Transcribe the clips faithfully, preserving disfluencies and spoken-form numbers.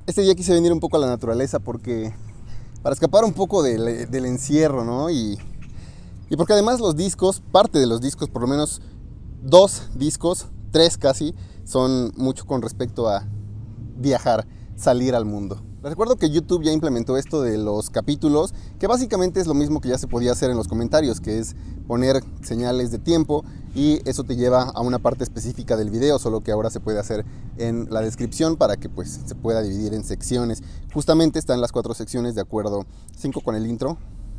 Este día quise venir un poco a la naturaleza porque para escapar un poco del, del encierro, ¿no? Y, y porque además los discos, parte de los discos, por lo menos dos discos, tres casi, son mucho con respecto a viajar, salir al mundo. Les recuerdo que YouTube ya implementó esto de los capítulos, que básicamente es lo mismo que ya se podía hacer en los comentarios, que es poner señales de tiempo y eso te lleva a una parte específica del video, solo que ahora se puede hacer en la descripción para que pues se pueda dividir en secciones. Justamente están las cuatro secciones de acuerdo, cinco con el intro,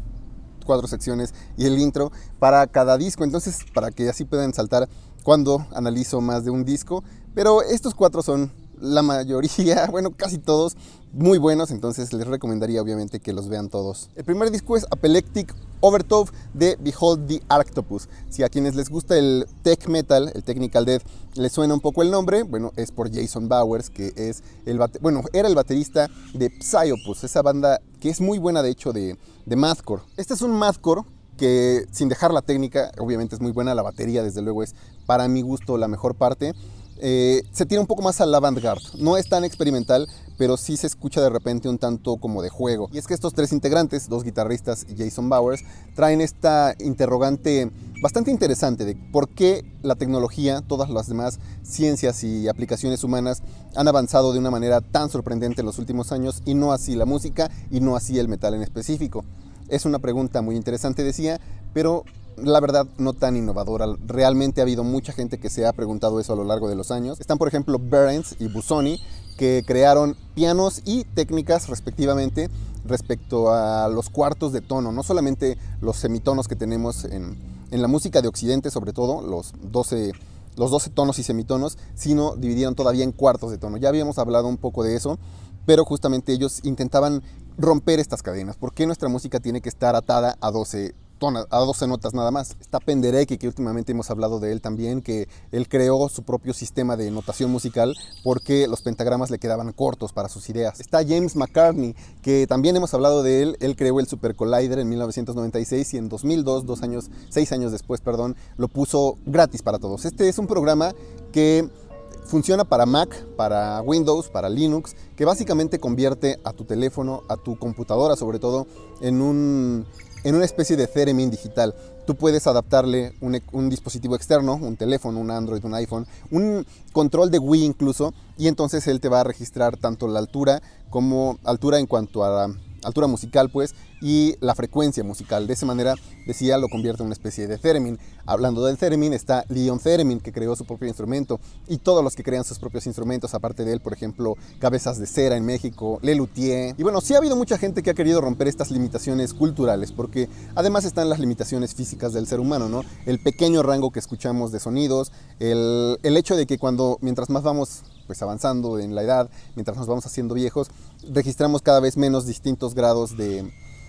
cuatro secciones y el intro para cada disco, entonces para que así puedan saltar cuando analizo más de un disco, pero estos cuatro son la mayoría, bueno, casi todos, muy buenos, entonces les recomendaría obviamente que los vean todos. El primer disco es Apoplectic Overthrow de Behold the Arctopus. Si a quienes les gusta el tech metal, el technical death, les suena un poco el nombre, bueno, es por Jason Bowers, que es el bate bueno, era el baterista de Psyopus, esa banda que es muy buena de hecho de, de Mathcore. Este es un Mathcore que, sin dejar la técnica, obviamente es muy buena, la batería desde luego es para mi gusto la mejor parte. Eh, se tira un poco más al avant-garde, no es tan experimental, pero sí se escucha de repente un tanto como de juego. Y es que estos tres integrantes, dos guitarristas y Jason Bowers, traen esta interrogante bastante interesante de por qué la tecnología, todas las demás ciencias y aplicaciones humanas han avanzado de una manera tan sorprendente en los últimos años y no así la música y no así el metal en específico. Es una pregunta muy interesante, decía, pero la verdad no tan innovadora. Realmente ha habido mucha gente que se ha preguntado eso a lo largo de los años. Están por ejemplo Behrens y Busoni, que crearon pianos y técnicas respectivamente respecto a los cuartos de tono, no solamente los semitonos que tenemos en, en la música de Occidente, sobre todo los doce, los doce tonos y semitonos, sino dividieron todavía en cuartos de tono. Ya habíamos hablado un poco de eso, pero justamente ellos intentaban romper estas cadenas. ¿Por qué nuestra música tiene que estar atada a doce a doce notas nada más? Está Penderecki, que últimamente hemos hablado de él también, que él creó su propio sistema de notación musical porque los pentagramas le quedaban cortos para sus ideas. Está James McCartney, que también hemos hablado de él. Él creó el Super Collider en mil novecientos noventa y seis y en dos mil dos, dos años, seis años después, perdón, lo puso gratis para todos. Este es un programa que funciona para Mac, para Windows, para Linux, que básicamente convierte a tu teléfono, a tu computadora sobre todo, en un en una especie de theremin digital. Tú puedes adaptarle un, un dispositivo externo, un teléfono, un Android, un iPhone, un control de Wii incluso, y entonces él te va a registrar tanto la altura como altura en cuanto a la altura musical, pues, y la frecuencia musical. De esa manera, decía, lo convierte en una especie de theremin. Hablando del theremin, está Leon Theremin, que creó su propio instrumento, y todos los que crean sus propios instrumentos, aparte de él, por ejemplo, Cabezas de Cera en México, Lelutier. Y bueno, sí ha habido mucha gente que ha querido romper estas limitaciones culturales, porque además están las limitaciones físicas del ser humano, ¿no? El pequeño rango que escuchamos de sonidos, el, el hecho de que cuando, mientras más vamos pues avanzando en la edad, mientras nos vamos haciendo viejos, registramos cada vez menos distintos grados de,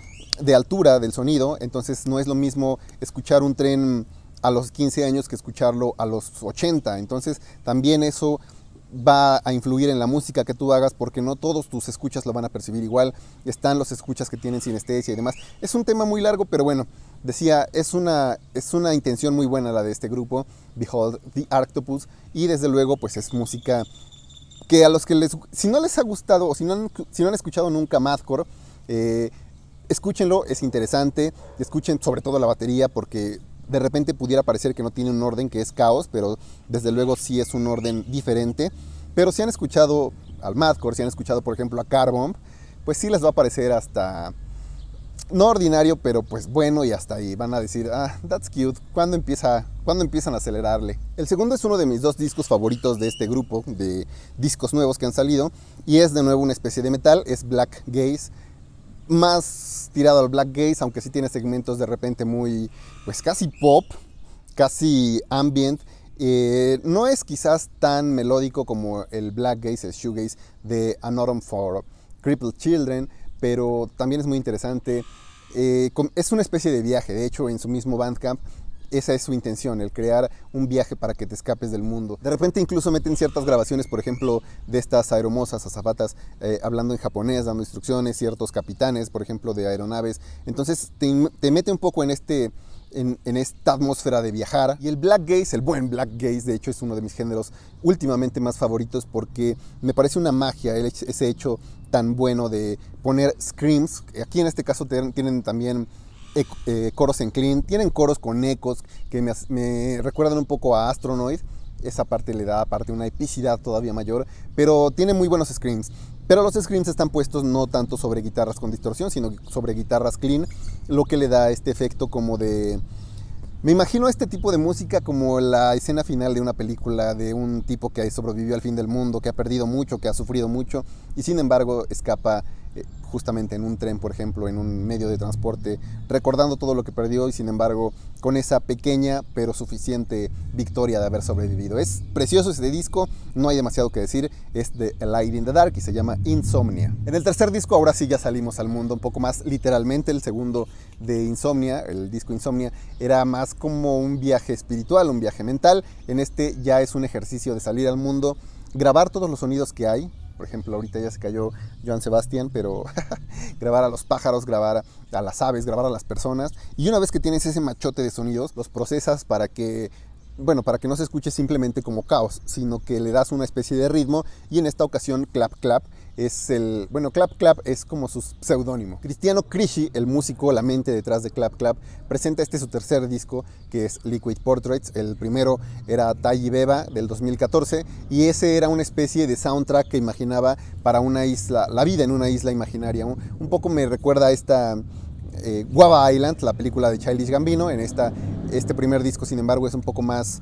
de altura del sonido. Entonces no es lo mismo escuchar un tren a los quince años que escucharlo a los ochenta. Entonces también eso va a influir en la música que tú hagas, porque no todos tus escuchas lo van a percibir igual. Están los escuchas que tienen sinestesia y demás. Es un tema muy largo, pero bueno, decía, es una, es una intención muy buena la de este grupo, Behold the Arctopus, y desde luego pues es música que a los que les, si no les ha gustado o si no han, si no han escuchado nunca Mathcore, eh, escúchenlo, es interesante. Escuchen sobre todo la batería, porque de repente pudiera parecer que no tiene un orden, que es caos, pero desde luego sí es un orden diferente. Pero si han escuchado al Mathcore, si han escuchado por ejemplo a Carbomb, pues sí les va a parecer hasta no ordinario, pero pues bueno, y hasta ahí van a decir, ah, that's cute, ¿cuándo empieza, ¿cuándo empiezan a acelerarle? El segundo es uno de mis dos discos favoritos de este grupo, de discos nuevos que han salido, y es de nuevo una especie de metal, es Black Gaze, más tirado al Black Gaze, aunque sí tiene segmentos de repente muy, pues casi pop, casi ambient. Eh, no es quizás tan melódico como el Black Gaze, el Shoegaze de An Autumn for Crippled Children, pero también es muy interesante. Eh, es una especie de viaje. De hecho, en su mismo Bandcamp, esa es su intención, el crear un viaje para que te escapes del mundo. De repente incluso meten ciertas grabaciones, por ejemplo, de estas aeromosas azafatas eh, hablando en japonés, dando instrucciones, ciertos capitanes, por ejemplo, de aeronaves. Entonces te, te mete un poco en este en, en esta atmósfera de viajar. Y el black gaze, el buen black gaze, de hecho es uno de mis géneros últimamente más favoritos porque me parece una magia el, ese hecho tan bueno de poner screams. Aquí en este caso tienen también eh, coros en clean, tienen coros con ecos que me, me recuerdan un poco a Astronoid. Esa parte le da aparte una epicidad todavía mayor, pero tiene muy buenos screams. Pero los screams están puestos no tanto sobre guitarras con distorsión, sino sobre guitarras clean, lo que le da este efecto como de... Me imagino este tipo de música como la escena final de una película de un tipo que sobrevivió al fin del mundo, que ha perdido mucho, que ha sufrido mucho y sin embargo escapa eh, justamente en un tren, por ejemplo, en un medio de transporte, recordando todo lo que perdió y sin embargo con esa pequeña pero suficiente victoria de haber sobrevivido. Es precioso este disco, no hay demasiado que decir, es de A Light in the Dark y se llama Insomnia. En el tercer disco ahora sí ya salimos al mundo un poco más literalmente. El segundo de Insomnia, el disco Insomnia, era más como un viaje espiritual, un viaje mental. En este ya es un ejercicio de salir al mundo, grabar todos los sonidos que hay. Por ejemplo, ahorita ya se cayó Joan Sebastián, pero grabar a los pájaros, grabar a las aves, grabar a las personas. Y una vez que tienes ese machote de sonidos, los procesas para que, bueno, para que no se escuche simplemente como caos, sino que le das una especie de ritmo. Y en esta ocasión, Clap Clap es el... Bueno, Clap Clap es como su seudónimo. Cristiano Crisci, el músico, la mente detrás de Clap Clap, presenta este su tercer disco, que es Liquid Portraits. El primero era Tayi Beba, del dos mil catorce, y ese era una especie de soundtrack que imaginaba para una isla, la vida en una isla imaginaria. Un, un poco me recuerda a esta... Eh, Guava Island, la película de Childish Gambino. En esta, este primer disco, sin embargo, es un poco más...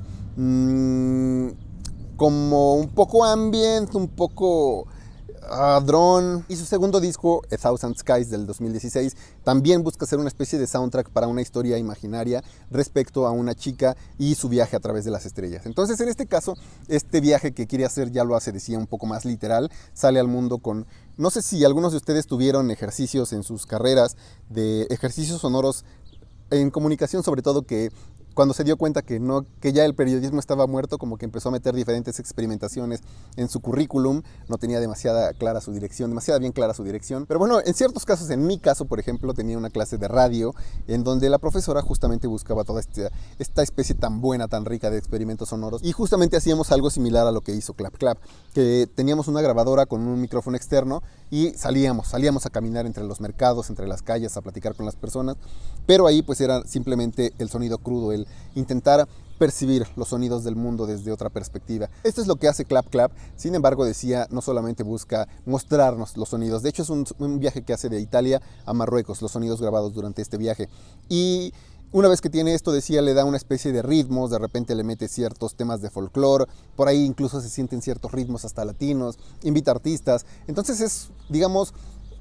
Mmm, como un poco ambient, un poco... Uh, drone. Y su segundo disco, A Thousand Skies, del dos mil dieciséis, también busca ser una especie de soundtrack para una historia imaginaria respecto a una chica y su viaje a través de las estrellas. Entonces, en este caso, este viaje que quiere hacer ya lo hace, decía, un poco más literal. Sale al mundo con... No sé si algunos de ustedes tuvieron ejercicios en sus carreras, de ejercicios sonoros en comunicación, sobre todo, que cuando se dio cuenta que, no, que ya el periodismo estaba muerto, como que empezó a meter diferentes experimentaciones en su currículum. No tenía demasiada clara su dirección, demasiada bien clara su dirección. Pero bueno, en ciertos casos, en mi caso, por ejemplo, tenía una clase de radio en donde la profesora justamente buscaba toda esta, esta especie tan buena, tan rica de experimentos sonoros. Y justamente hacíamos algo similar a lo que hizo Clap Clap, que teníamos una grabadora con un micrófono externo y salíamos, salíamos a caminar entre los mercados, entre las calles, a platicar con las personas. Pero ahí pues era simplemente el sonido crudo, el intentar percibir los sonidos del mundo desde otra perspectiva. Esto es lo que hace Clap Clap. Sin embargo, decía, no solamente busca mostrarnos los sonidos. De hecho, es un, un viaje que hace de Italia a Marruecos, los sonidos grabados durante este viaje. Y una vez que tiene esto, decía, le da una especie de ritmos, de repente le mete ciertos temas de folclore, por ahí incluso se sienten ciertos ritmos hasta latinos, invita artistas. Entonces es, digamos,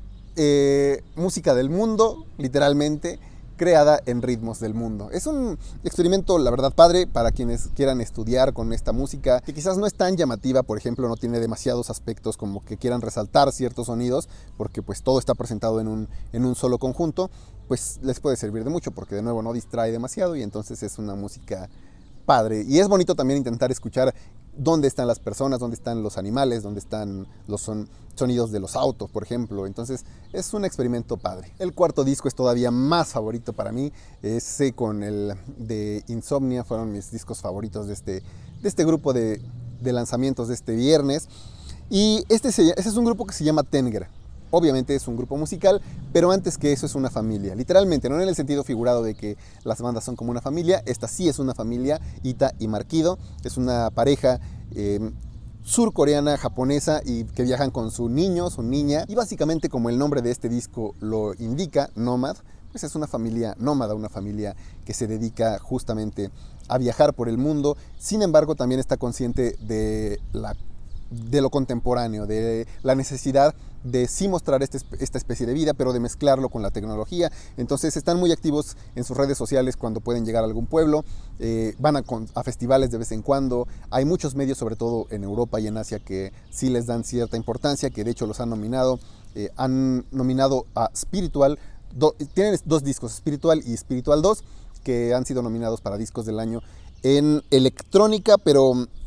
eh, música del mundo, literalmente, creada en ritmos del mundo. Es un experimento, la verdad, padre para quienes quieran estudiar con esta música, que quizás no es tan llamativa. Por ejemplo, no tiene demasiados aspectos como que quieran resaltar ciertos sonidos, porque pues todo está presentado en un, en un solo conjunto. Pues les puede servir de mucho, porque de nuevo no distrae demasiado y entonces es una música padre. Y es bonito también intentar escuchar dónde están las personas, dónde están los animales, dónde están los son, sonidos de los autos, por ejemplo. Entonces es un experimento padre. El cuarto disco es todavía más favorito para mí. Ese con el de Insomnia fueron mis discos favoritos de este, de este grupo de, de lanzamientos de este viernes. Y este, se, este es un grupo que se llama Tenger. Obviamente es un grupo musical, pero antes que eso es una familia. Literalmente, no en el sentido figurado de que las bandas son como una familia. Esta sí es una familia, Ita y Marquido. Es una pareja eh, surcoreana, japonesa, y que viajan con su niño, su niña. Y básicamente, como el nombre de este disco lo indica, Nomad, pues es una familia nómada, una familia que se dedica justamente a viajar por el mundo. Sin embargo, también está consciente de la de lo contemporáneo, de la necesidad de sí mostrar este, esta especie de vida, pero de mezclarlo con la tecnología. Entonces están muy activos en sus redes sociales cuando pueden llegar a algún pueblo, eh, van a, a festivales de vez en cuando. Hay muchos medios, sobre todo en Europa y en Asia, que sí les dan cierta importancia, que de hecho los han nominado. Eh, han nominado a Spiritual, do, tienen dos discos, Spiritual y Spiritual dos, que han sido nominados para discos del año en electrónica, pero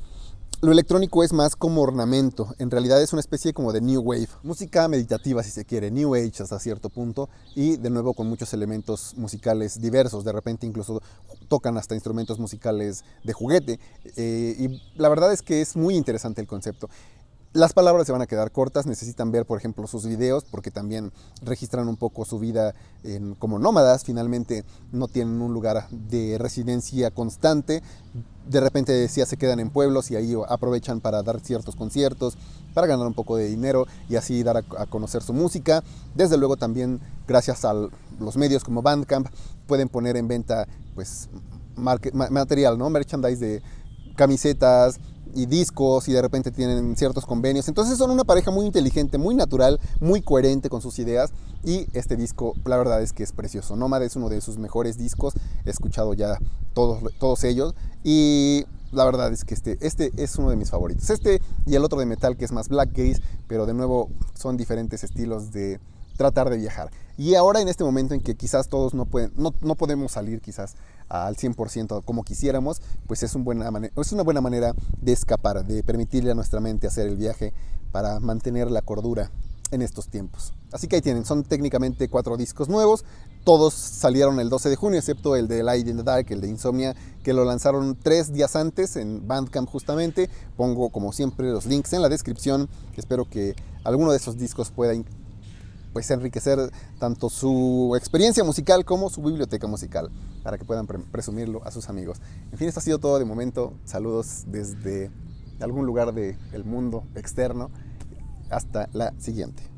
Lo electrónico es más como ornamento, en realidad es una especie como de new wave, música meditativa si se quiere, new age hasta cierto punto, y de nuevo con muchos elementos musicales diversos, de repente incluso tocan hasta instrumentos musicales de juguete, eh, y la verdad es que es muy interesante el concepto. Las palabras se van a quedar cortas, necesitan ver, por ejemplo, sus videos, porque también registran un poco su vida en, como nómadas, finalmente no tienen un lugar de residencia constante, de repente ya se quedan en pueblos y ahí aprovechan para dar ciertos conciertos, para ganar un poco de dinero y así dar a, a conocer su música. Desde luego también, gracias a los medios como Bandcamp, pueden poner en venta pues, market, material, ¿no? Merchandise de camisetas y discos, y de repente tienen ciertos convenios. Entonces son una pareja muy inteligente, muy natural, muy coherente con sus ideas, y este disco la verdad es que es precioso. Nomad es uno de sus mejores discos, he escuchado ya todos, todos ellos, y la verdad es que este, este es uno de mis favoritos. Este y el otro de metal, que es más black gaze, pero de nuevo son diferentes estilos de tratar de viajar. Y ahora en este momento en que quizás todos no, pueden, no, no podemos salir quizás al cien por ciento como quisiéramos, pues es, un buena manera, es una buena manera de escapar, de permitirle a nuestra mente hacer el viaje para mantener la cordura en estos tiempos. Así que ahí tienen, son técnicamente cuatro discos nuevos, todos salieron el doce de junio, excepto el de Light in the Dark, el de Insomnia, que lo lanzaron tres días antes en Bandcamp justamente. Pongo como siempre los links en la descripción, espero que alguno de esos discos pueda pues enriquecer tanto su experiencia musical como su biblioteca musical, para que puedan pre presumirlo a sus amigos. En fin, esto ha sido todo de momento. Saludos desde algún lugar del mundo externo. Hasta la siguiente.